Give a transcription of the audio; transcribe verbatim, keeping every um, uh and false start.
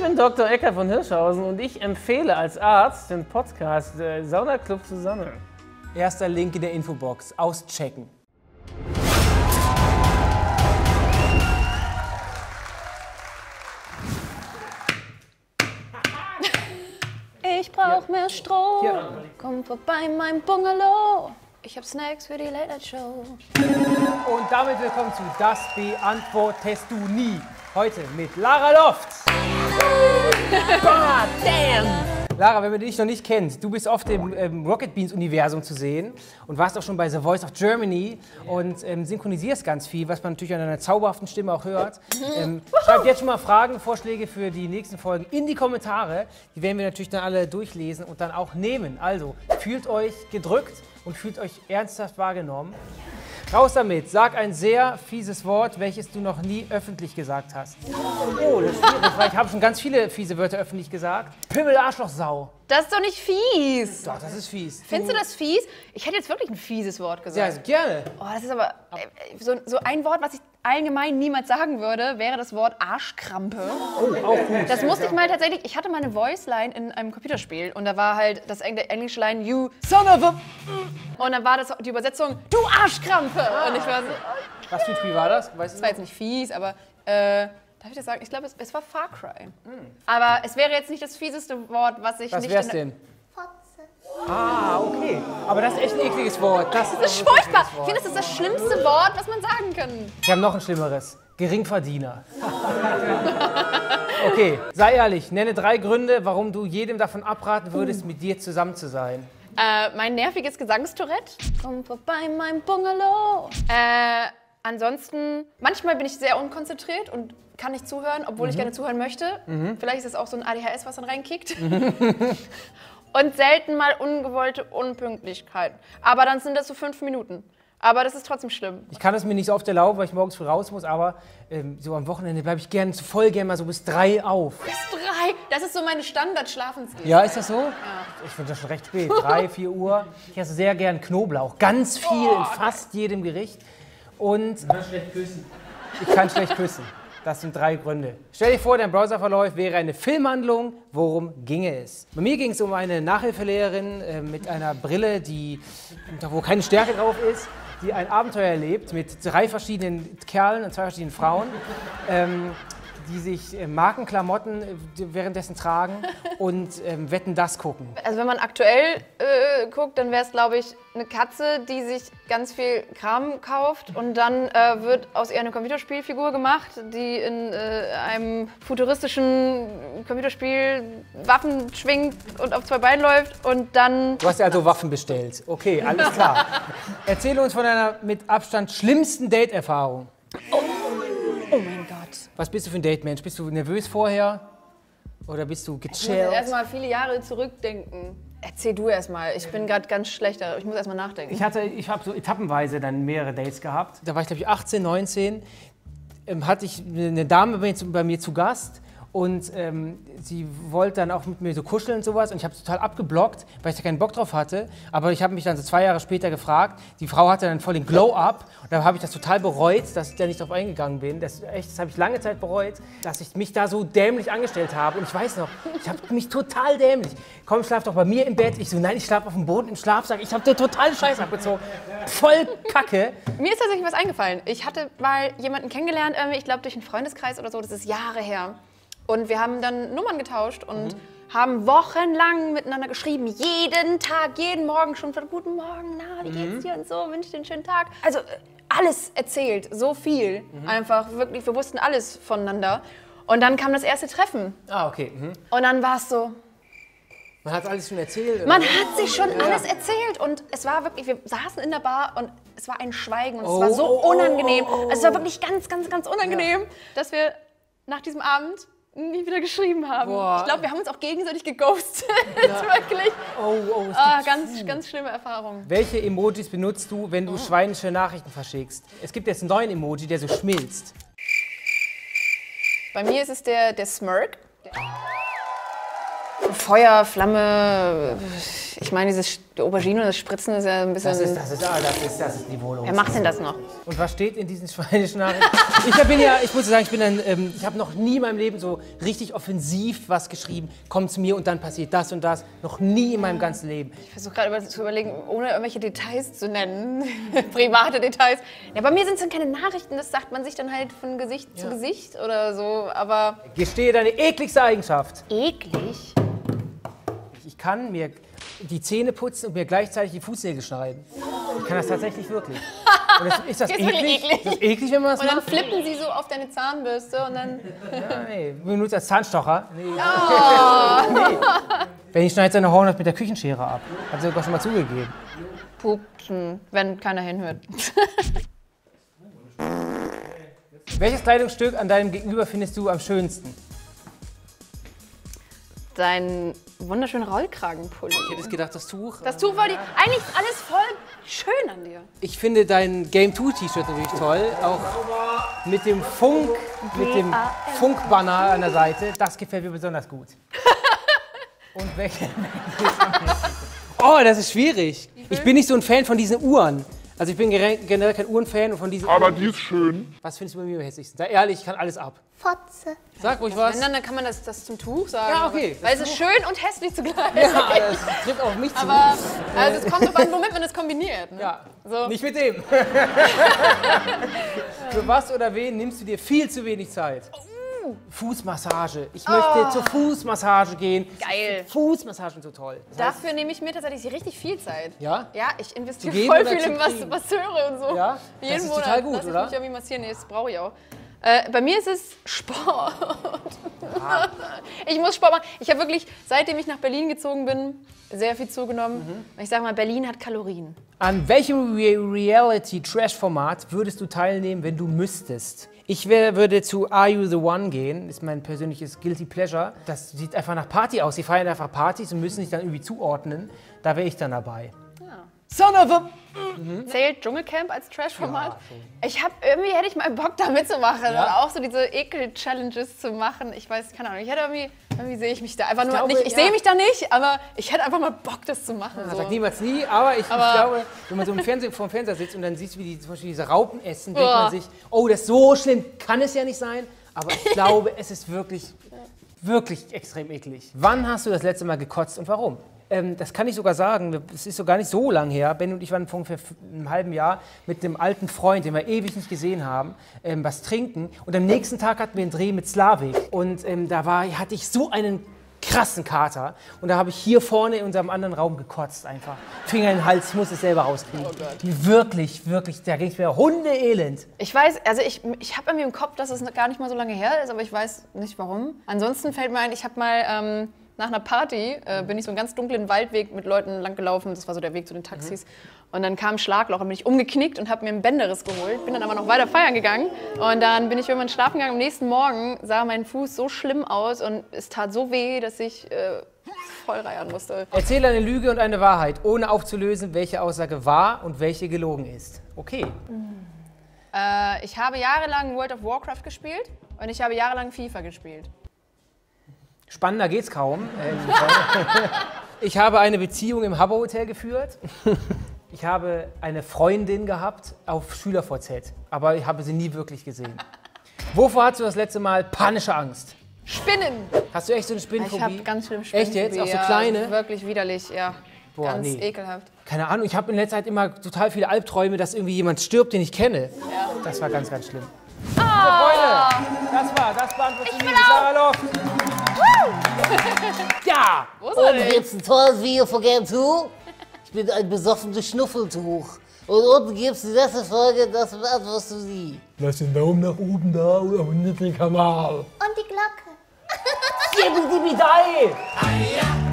bin Doktor Eckart von Hirschhausen und ich empfehle als Arzt den Podcast äh, Sauna Club zusammen. Erster Link in der Infobox. Auschecken. Ich brauch Hier. mehr Strom. Hier. Komm vorbei in mein Bungalow. Ich hab Snacks für die Late Night Show. Und damit willkommen zu Das beantwortest du nie. Heute mit Lara Loft. God damn! Lara, wenn man dich noch nicht kennt, du bist oft im ähm, Rocket Beans Universum zu sehen und warst auch schon bei The Voice of Germany und ähm, synchronisierst ganz viel, was man natürlich an deiner zauberhaften Stimme auch hört. Ähm, schreibt jetzt schon mal Fragen, Vorschläge für die nächsten Folgen in die Kommentare. Die werden wir natürlich dann alle durchlesen und dann auch nehmen. Also fühlt euch gedrückt und fühlt euch ernsthaft wahrgenommen. Raus damit, sag ein sehr fieses Wort, welches du noch nie öffentlich gesagt hast. Oh, das ist schwierig, weil ich habe schon ganz viele fiese Wörter öffentlich gesagt. Pimmel, Arschloch, Sau. Das ist doch nicht fies. Doch, das ist fies. Findest du das fies? Ich hätte jetzt wirklich ein fieses Wort gesagt. Ja, also gerne. Oh, das ist aber äh, so, so ein Wort, was ich allgemein niemals sagen würde, wäre das Wort Arschkrampe. Oh, auch gut. Das musste ich mal tatsächlich, ich hatte mal eine Voice-Line in einem Computerspiel und da war halt das Eng der englische Line, you son of a... Und dann war das die Übersetzung, du Arschkrampe. Und ich war so, Was für ein Spiel war das? Weißt du das war jetzt nicht fies, aber, äh, darf ich das sagen? Ich glaube, es, es war Far Cry. Mm. Aber es wäre jetzt nicht das fieseste Wort, was ich Was nicht... wär's denn? Ah, okay. Aber das ist echt ein ekliges Wort. Das, Das ist furchtbar. Ich finde, das ist das schlimmste Wort, was man sagen kann. Wir haben noch ein schlimmeres. Geringverdiener. Okay, sei ehrlich. Nenne drei Gründe, warum du jedem davon abraten würdest, mit dir zusammen zu sein. Äh, mein nerviges Gesangstourette. Komm vorbei in mein Bungalow. Äh, ansonsten, manchmal bin ich sehr unkonzentriert und kann nicht zuhören, obwohl Mhm. ich gerne zuhören möchte. Mhm. Vielleicht ist es auch so ein A D H S, was dann reinkickt. Und selten mal ungewollte Unpünktlichkeit. Aber dann sind das so fünf Minuten. Aber das ist trotzdem schlimm. Ich kann es mir nicht so oft erlauben, weil ich morgens früh raus muss, aber ähm, so am Wochenende bleibe ich gerne, voll gerne mal so bis drei auf. Bis drei, das ist so meine Standard-Schlafenszeit. Ja, ist das so? Ja. Ich finde das schon recht spät. Drei, vier Uhr. Ich esse sehr gern Knoblauch. Ganz viel in fast jedem Gericht. Und Ich kann schlecht küssen. ich kann schlecht küssen. Das sind drei Gründe. Stell dir vor, dein Browserverlauf wäre eine Filmhandlung. Worum ginge es? Bei mir ging es um eine Nachhilfelehrerin äh, mit einer Brille, die, wo keine Stärke drauf ist, die ein Abenteuer erlebt mit drei verschiedenen Kerlen und zwei verschiedenen Frauen. Ähm, die sich äh, Markenklamotten äh, währenddessen tragen und ähm, Wetten, das gucken. Also wenn man aktuell äh, guckt, dann wäre es, glaube ich, eine Katze, die sich ganz viel Kram kauft und dann äh, wird aus ihr eine Computerspielfigur gemacht, die in äh, einem futuristischen Computerspiel Waffen schwingt und auf zwei Beinen läuft und dann... Du hast ja also Waffen bestellt. Okay, alles klar. Erzähle uns von deiner mit Abstand schlimmsten Date-Erfahrung. Oh mein Gott. Was bist du für ein Date-Mensch? Bist du nervös vorher? Oder bist du Ich muss gechillt? erstmal viele Jahre zurückdenken. Erzähl du erstmal. Ich bin gerade ganz schlechter. Ich muss erstmal nachdenken. Ich hatte, ich habe so etappenweise dann mehrere Dates gehabt. Da war ich, glaube ich, achtzehn, neunzehn. Ähm, hatte ich eine Dame bei mir zu, bei mir zu Gast. Und ähm, sie wollte dann auch mit mir so kuscheln und sowas. Und ich habe es total abgeblockt, weil ich da keinen Bock drauf hatte. Aber ich habe mich dann so zwei Jahre später gefragt. Die Frau hatte dann voll den Glow-Up. Und da habe ich das total bereut, dass ich da nicht drauf eingegangen bin. Das, echt, das habe ich lange Zeit bereut, dass ich mich da so dämlich angestellt habe. Und ich weiß noch, ich habe mich total dämlich. Komm, schlaf doch bei mir im Bett. Ich so, nein, ich schlafe auf dem Boden im Schlafsack. Ich habe dir total Scheiß abgezogen. Voll Kacke. Mir ist tatsächlich was eingefallen. Ich hatte mal jemanden kennengelernt, irgendwie, ich glaube durch einen Freundeskreis oder so. Das ist Jahre her. Und wir haben dann Nummern getauscht und mhm. haben wochenlang miteinander geschrieben. Jeden Tag, jeden Morgen schon von guten Morgen, na, wie geht's dir und so, wünsche dir einen schönen Tag. Also alles erzählt, so viel. Mhm. Einfach wirklich, wir wussten alles voneinander. Und dann kam das erste Treffen. Ah, okay. Mhm. Und dann war es so... Man hat alles schon erzählt? Man hat sich schon ja. alles erzählt und es war wirklich, wir saßen in der Bar und es war ein Schweigen und es oh, war so oh, unangenehm. Oh, oh, oh. Also es war wirklich ganz, ganz, ganz unangenehm, ja. dass wir nach diesem Abend nie wieder geschrieben haben. Boah. Ich glaube, wir haben uns auch gegenseitig geghostet. Ja. Wirklich. Oh, oh, es ah, gibt ganz, viel. ganz schlimme Erfahrung. Welche Emojis benutzt du, wenn du oh. schweinische Nachrichten verschickst? Es gibt jetzt einen neuen Emoji, der so schmilzt. Bei mir ist es der, der Smirk. Feuer, Flamme. Ich meine, dieses die Aubergine und das Spritzen ist ja ein bisschen. Das ist, das ist, ah, das ist, das ist Niveau. Wer macht denn das noch? Und was steht in diesen schweinischen Nachrichten? Ich bin ja, ich muss sagen, ich bin ein, ähm, ich habe noch nie in meinem Leben so richtig offensiv was geschrieben. Kommt zu mir und dann passiert das und das. Noch nie in meinem ganzen Leben. Ich versuche gerade zu überlegen, ohne irgendwelche Details zu nennen, private Details. Ja, bei mir sind es dann keine Nachrichten, das sagt man sich dann halt von Gesicht ja. zu Gesicht oder so, aber... Gestehe deine ekligste Eigenschaft. Eklig? Ich kann mir die Zähne putzen und mir gleichzeitig die Fußnägel schneiden. Ich kann das tatsächlich wirklich. Und das, ist das, das eklig? Ist eklig? Ist das eklig, wenn man das und dann macht? flippen sie so auf deine Zahnbürste und dann... Ja, nee, benutzt als Zahnstocher. Nee. Oh. Nee. Wenn ich schneide seine Horn mit der Küchenschere ab. Hat sie sogar schon mal zugegeben. Pupsen, wenn keiner hinhört. Welches Kleidungsstück an deinem Gegenüber findest du am schönsten? Dein wunderschöner Rollkragenpulli. Ich hätte gedacht, das Tuch. Das Tuch war die. Eigentlich ist alles voll schön an dir. Ich finde dein Game two T-Shirt natürlich toll. Auch mit dem Funk, mit dem Funkbanner an der Seite. Das gefällt mir besonders gut. Und welche? Oh, das ist schwierig. Ich bin nicht so ein Fan von diesen Uhren. Also ich bin generell kein Uhrenfan und von diesen Aber Uhren. die ist schön. Was findest du bei mir am hässlichsten? Sei ehrlich, ich kann alles ab. Fotze. Sag ruhig was. Wenn, dann kann man das, das zum Tuch sagen. Ja, okay. Weil es ist schön und hässlich zugleich. Ja, das trifft auf mich zu. Aber also es kommt drauf an, womit man das kombiniert. Ne? Ja, so. nicht mit dem. Für was oder wen nimmst du dir viel zu wenig Zeit? Uh. Fußmassage. Ich möchte oh. zur Fußmassage gehen. Geil. Fußmassagen so toll. Das heißt, dafür nehme ich mir tatsächlich richtig viel Zeit. Ja? Ja, ich investiere Zu voll gehen viel oder in zu Mas kriegen? Masseure und so. Ja? Jeden Das ist Monat total gut, lass ich oder? mich irgendwie massieren. Nee, das brauche ich auch. Äh, bei mir ist es Sport. Ah. Ich muss Sport machen. Ich habe wirklich, seitdem ich nach Berlin gezogen bin, sehr viel zugenommen. Mhm. Ich sage mal, Berlin hat Kalorien. An welchem Re Reality-Trash-Format würdest du teilnehmen, wenn du müsstest? Ich wär, würde zu Are You The One gehen, ist mein persönliches Guilty Pleasure. Das sieht einfach nach Party aus. Die feiern einfach Partys und müssen sich dann irgendwie zuordnen. Da wäre ich dann dabei. Ja. Son of a... Mhm. Zählt Dschungelcamp als Trash-Format? Ja, ich habe irgendwie hätte ich mal Bock da mitzumachen ja. und auch so diese Ekel-Challenges zu machen. Ich weiß, keine Ahnung, ich hätte irgendwie, irgendwie sehe ich mich da einfach ich nur glaube, nicht. Ich ja. sehe mich da nicht, aber ich hätte einfach mal Bock, das zu machen. Ja, so. Sag niemals nie, aber ich, aber ich glaube, wenn man so im Fernsehen, vor dem Fernseher sitzt und dann siehst, wie die zum Beispiel diese Raupen essen, denkt man sich, oh, das ist so schlimm, kann es ja nicht sein. Aber ich glaube, es ist wirklich, wirklich extrem eklig. Wann hast du das letzte Mal gekotzt und warum? Ähm, das kann ich sogar sagen, es ist so gar nicht so lang her. Ben und ich waren vor ungefähr einem halben Jahr mit einem alten Freund, den wir ewig nicht gesehen haben, ähm, was trinken. Und am nächsten Tag hatten wir einen Dreh mit Slavik. Und ähm, da war, hatte ich so einen krassen Kater. Und da habe ich hier vorne in unserem anderen Raum gekotzt einfach. Finger in den Hals, ich muss es selber rauskriegen. Oh wirklich, wirklich, da ging es mir hundeelend. Ich weiß, also ich, ich habe irgendwie im Kopf, dass es gar nicht mal so lange her ist, aber ich weiß nicht warum. Ansonsten fällt mir ein, ich habe mal... Ähm, nach einer Party äh, bin ich so einen ganz dunklen Waldweg mit Leuten lang gelaufen. Das war so der Weg zu den Taxis. Mhm. Und dann kam ein Schlagloch und bin ich umgeknickt und habe mir einen Bänderriss geholt. Bin dann aber noch weiter feiern gegangen. Und dann bin ich irgendwann schlafen gegangen. Am nächsten Morgen sah mein Fuß so schlimm aus und es tat so weh, dass ich äh, voll reiern musste. Erzähle eine Lüge und eine Wahrheit, ohne aufzulösen, welche Aussage wahr und welche gelogen ist. Okay. Mhm. Äh, ich habe jahrelang World of Warcraft gespielt und ich habe jahrelang FIFA gespielt. Spannender geht's kaum. Ich habe eine Beziehung im Habbo Hotel geführt. Ich habe eine Freundin gehabt auf SchülerVZ, aber ich habe sie nie wirklich gesehen. Wovor hattest du das letzte Mal panische Angst? Spinnen! Hast du echt so eine Spinnenphobie? Ich habe ganz schlimm Spinnenphobie. Echt jetzt? Auch so kleine? Ja, wirklich widerlich, ja. Boah, ganz nee. ekelhaft. Keine Ahnung, ich habe in letzter Zeit immer total viele Albträume, dass irgendwie jemand stirbt, den ich kenne. Ja. Das war ganz, ganz schlimm. Oh. So, Freunde, das war, das beantwortet die Sarah Loft. Ja! Oben gibt's ein tolles Video von Game two. Ich bin ein besoffenes Schnuffeltuch. Und unten gibt's die letzte Folge, das beantwortest du sie. Lass den Daumen nach oben da oder abonniert den Kanal. Und die Glocke. Yippie-dippie-dei!